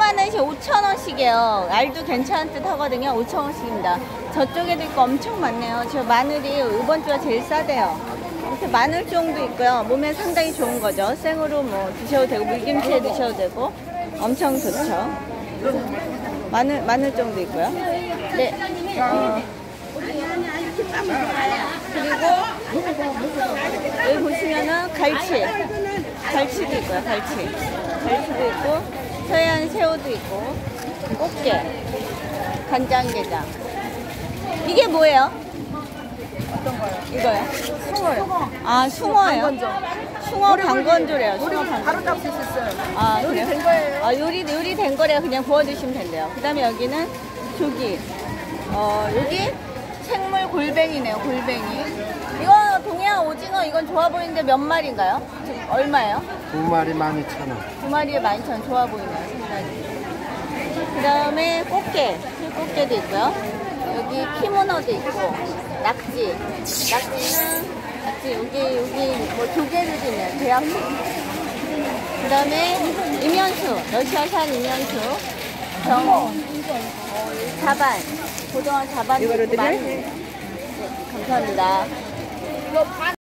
5만원씩 5,000원씩이에요. 알도 괜찮은 듯 하거든요. 5,000원씩입니다. 저쪽에도 있고 엄청 많네요. 저 마늘이 이번 주가 제일 싸대요. 이렇게 마늘종도 있고요. 몸에 상당히 좋은 거죠. 생으로 뭐 드셔도 되고 물김치에 드셔도 되고 엄청 좋죠. 마늘종도 있고요. 네. 그리고 여기 보시면은 갈치도 있고요. 갈치도 있고 서해안 새우도 있고 꽃게, 간장게장. 이게 뭐예요? 어떤 거요? 이거요? 숭어요. 아, 숭어예요? 방건조. 숭어 방건조래요. 우리 숭어 방건조. 바로 잡수 수 있어요. 아, 요리 그래요? 된 거예요. 아, 요리 된 거래요. 그냥 구워주시면 된대요. 그 다음에 여기는 조기. 여기 생물 골뱅이네요. 골뱅이. 이거 동해안 오징어 이건 좋아 보이는데 몇 마리인가요? 지금 얼마예요? 2마리 12,000원. 2마리에 12,000원. 좋아 보이네요. 생각이. 그 다음에 꽃게. 꽃게도 있고요. 여기 피문어도 있고 낙지 여기 뭐 조개류도 있네요. 대학교. 그 다음에 이면수, 러시아산 이면수, 자반, 고등어 자반. 이거를 드려요? 네, 감사합니다.